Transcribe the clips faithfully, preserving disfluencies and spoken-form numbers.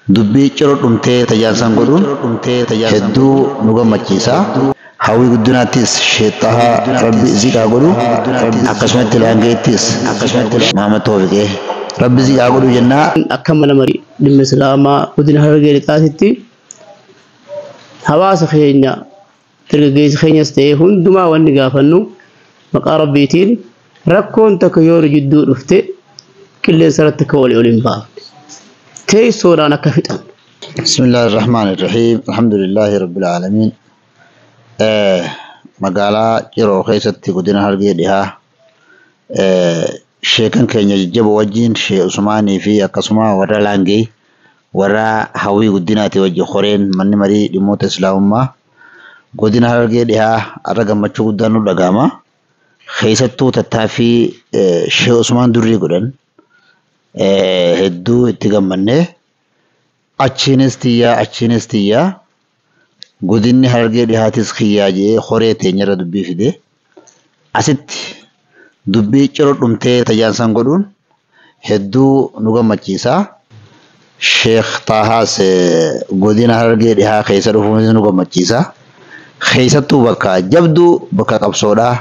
dubbii ciroo dhumtee tajaajilsan godhuun hedduu nu gammachiisa. Hawwii guddinaattis sheexaha rabbi ziqaa godhu akkasumatti laangeettis Muhammad Tawfiqee rabbi ziqaa godhu jennaa. Akka mana marii dhimma islaamaa godina Harargee Lixaatitti hawaasa keenya dargaggeessa keenyas ta'ee hundumaa wanni gaafannu maqaa rabbiitiin rakkoon takka yoo jidduu dhufte qilleensa irratti akka walii waliin baafne teessoodhaan akka fixan. Bismillaahi Rahmaani Rahiim. Alhamdulillaahi Rabbil Aalamiin. Magaalaa Ciroo keessatti godina Harargee Dhihaa sheekan keenya jajjaboo wajjin Sheekh Usmaanii fi akkasuma warra Laangee warra hawwii guddinaati wajjin horeen manni marii dhimmoota islaamummaa godina Harargee Dhihaa irra gammachuu guddaan nu dhagahama. Keessattuu tattaaffii Sheekh Usmaan Durrii godhan hedduu itti gammannee achiinis tiyyaa achiinis tiyyaa godinni Harargee Dhihaatis xiyyaa jee horee teenyarra dubbii fide asitti dubbii ciroo dhumtee tajaajilsan godhuun hedduu nu gammachiisa. Sheekh Taahaas godina Harargee Dhihaa keessa dhufuunis nu gammachiisa. Keessattuu bakka jabduu bakka qabsoodhaa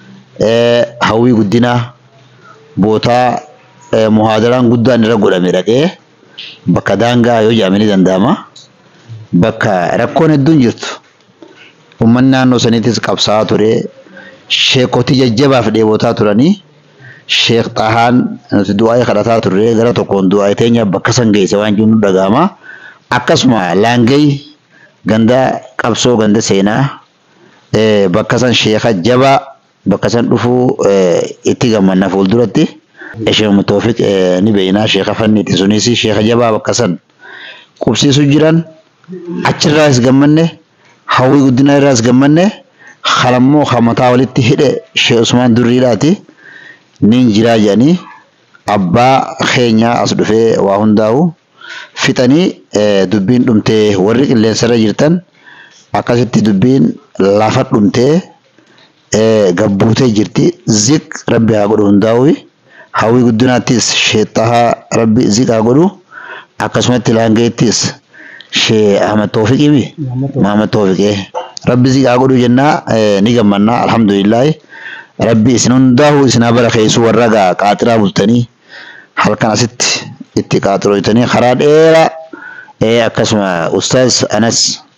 hawwii guddinaa bootaa muhaadaraan guddaan irra godhame dhaqee bakka daangaa yoo jaamini danda'ama. Bakka rakkoon hedduun jirtu uummanni naannoo saniitis qabsaa'aa ture. Sheekotii jajjabaaf dheebotaa turanii Sheekh Taahaan nuti du'aa kadhataa turre gara tokkoon du'aa teenya bakka san geesse waan jiru nu dhagahama. Akkasuma Laangee ganda qabsoo ganda seenaa bakka san sheeka jabaa bakka san dhufuu itti gammanna fuulduratti. Sheekh Tawfiq ni beeknaa sheeka fanniiti sunis sheeka jabaa bakka san qubsiisu jiran. Achirraas gammanne hawwii guddina irraas gammanne halammoo hamataa walitti hidhe Sheekh Usmaan Durriidhaati nin jiraa jedhanii abbaa keenyaa as dhufee waa hundaa'u fixanii dubbiin dhumtee warri qilleensarra jirtan akkasitti dubbiin lafa dhumtee gabbuutee jirti. Ziq rabbi haa godhu hundaa'u hawwii guddinaattis sheexaha rabbi ziqaa godhu akkasumatti laangeettis Sheekh Ahmad Tawfiqii fi Muhammad Tawfiqee rabbi ziqaa godhu jennaa ni gammannaa. Alhamdulillah rabbi isin hundaa'u isinaa barakeessu warra qaaxiraa bultanii halkan asitti itti qaaxirooytanii karaa dheeraa akkasuma Ustaaz Anas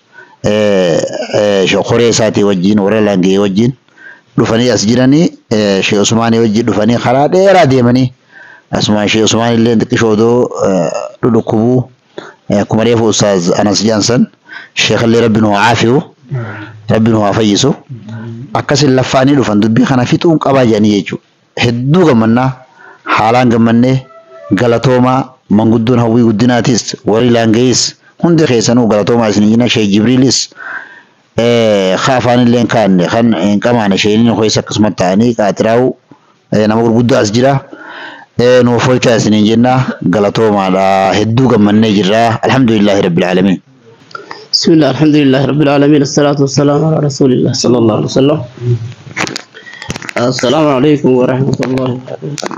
horee isaatii wajjin warra Laangee wajjin dhufanii as jiranii Sheekh Usmaanii wajjin dhufanii karaa dheeraa deemanii asuma Sheekh Usmaan illee xiqqishoodoo dhudhukkubuu akkuma reefu Ustaaz Anas Jaansan Sheekh illee rabbi nu caafiyu rabbi nu haa fayyisu akkasin laffaanii dhufan dubbii kana fixuun qabaa jedhanii jechuudha. Hedduu gammannaa haalaan gammannee galatoomaa manguddoon hawwii guddinaatis warri Laangeeyis hundi keessanuu galatoomaa isin jina Sheekh Jibriilis afaan illee kaanne kan hin qamaane sheeniin ho'isa akkasuma ta'anii qaatiraa'u nama gurguddaa as jira. Nuuf hoolkaa isiniin jenna galatoomaadha hedduu gammannee jirra. Alhamdulillahi Rabbil Aalamiin. Bismillah alhamdulillahi Rabbil Aalamiin assalatu wassalamu ala rasulillah sallallahu alaihi wasallam. Assalamu alaikum wa rahmatullahi wa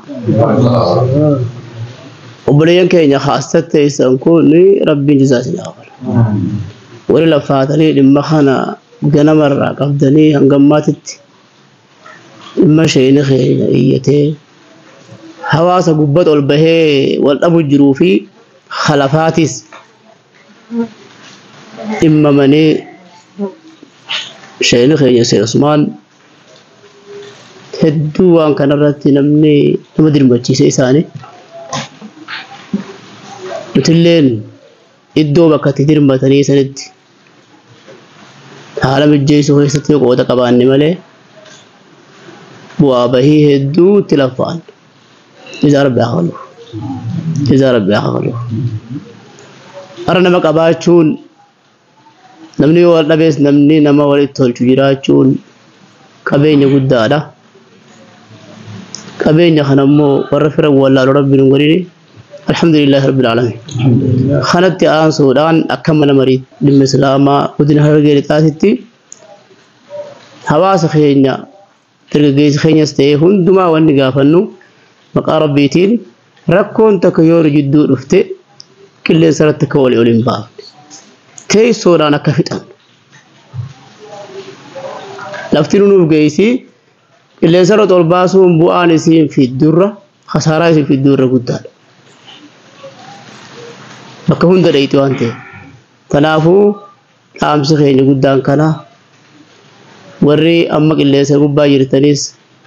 barakatuh. Obboleeyyan keenya haasatti isan kun rabbiin jazaasin yaafala. Warri lafaatanii dhimma kana ganamarraa qabdanii hangammaatitti dhimma sheeni keenya iyyatee hawaasa gubbata ol bahee wal dhabu jiruu fi khalafaatis dhimmamanii sheeni keenya Sheekh Usmaan hedduu waan kanarratti namni nama dirmachiise isaanii nutilleen iddoo bakka itti dirmatanii sanitti haala mijjeessuu keessatti qooda qabaanne malee bu'aa bahii hedduu itti laffaan. Jazaa Rabbi haa qalu. Jazaa Rabbi haa qalu. Har'a nama qabaachuun namni yoo wal dhabees namni nama walitti tolchu jiraachuun qabeenya guddaadha. Qabeenya kana immoo warra fira wallaalu Rabbiin hin godhini. Alhamdulillahi Rabbil Aalamiin. Kanatti aansuudhaan akka mana marii dhimma islaamaa godina Harargee Lixaatitti hawaasa keenya dargaggeessa keenyas ta'ee hundumaa wanni gaafannu maqaa rabbiitiin rakkoon takka yoo jidduu dhufte كل سرت كولي أولين باب تي سورانا كفتان لفتنو جيسي اللي سرت الباسون بوانسين في الدرة خسارة في الدرة قدام بكون دريتو أنت تنافو أمس خيني قدام كنا وري أمك اللي سرقوا باجرتنيس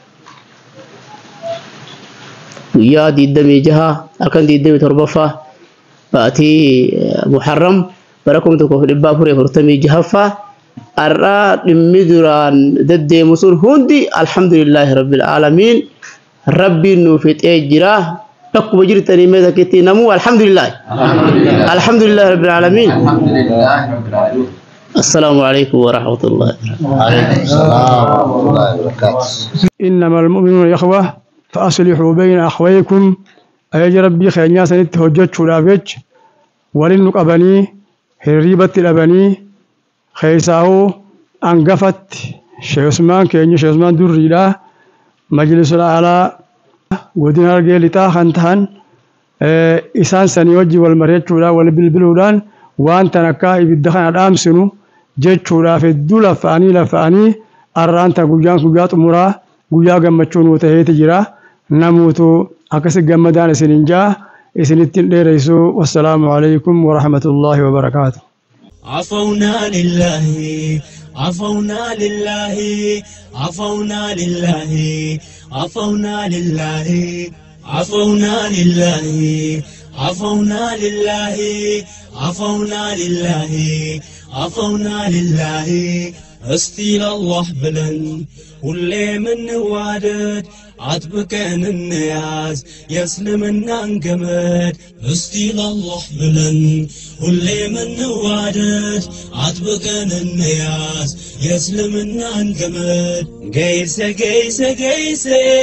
ويا دي الدمي جها أكن دي الدمي تربفة بأتي محرم بركم تكو في البابور فرتمي جهفة أرى المدران ضد مسؤول هندي الحمد لله رب العالمين ربي نوفيت أجرا تكو بجرتني ماذا كتي نمو الحمد لله الحمد لله رب العالمين الحمد لله رب العالمين السلام عليكم ورحمة الله عليكم السلام ورحمة الله وبركاته. إنما المؤمنون إخوة فأصلحوا بين أخويكم أي ربي خير ناس نتهجت شرافج ولنك أبني هريبة الأبني خيساو أنقفت شيخ عثمان كيني شيخ عثمان دريلا مجلس الأعلى ودين الرجالتا خنتهن إسان سنيوجي والمريض شورا والبلبلولان وأنت نكاي بالدخان الأمسنو جت شورا في الدولة فاني لفاني أرانتا جوجان كوجات مرا جوجا جمتشون وتهيت جرا نموتو أكس جمدان سننجا إسنتين لرئيسو والسلام عليكم ورحمة الله وبركاته. عفونا لله عفونا لله عفونا لله عفونا لله عفونا لله عفونا لله عفونا لله عفونا لله استيل الله بلن واللي من وادد عتبكن النياز يسلمنا انقمد استيل الله بلن واللي من وادد عتبكن النياز يسلمنا انقمد قيس قيس قيس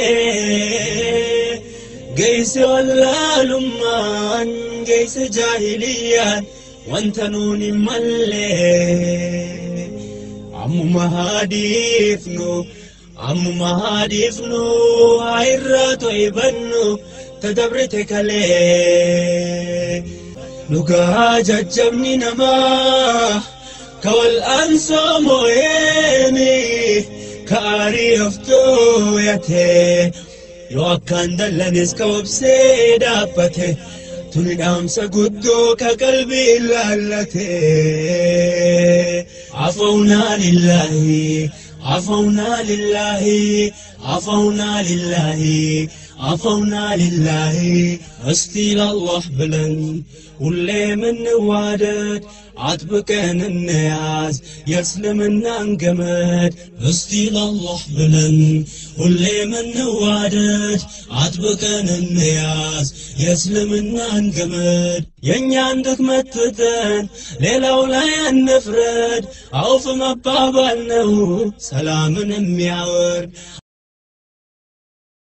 قيس ولا لمان قيس جاهليا وانت نوني ملي عمو مهاديفنو عمو مهاديفنو عيراتو يبنو تدبرتك ليه نقا ججبني نما كوال أنسو مويني كاري افتو يتي yoo akkaan dallanis ka obsee dhaabbate tuni dhaamsa guddoo ka qalbii ilaallate afawnaa lillahi afawnaa lillahi afawnaa lillahi afawnaa lillahi astiil allah bilan hullee min waadad عتبكن الناس يسلمنا انقمد استيل الله بلن واللي من وادد عتبكن الناس يسلمنا انقمد يني عندك متتن ليلة ولا ينفرد عوف مبابا سلام ميعور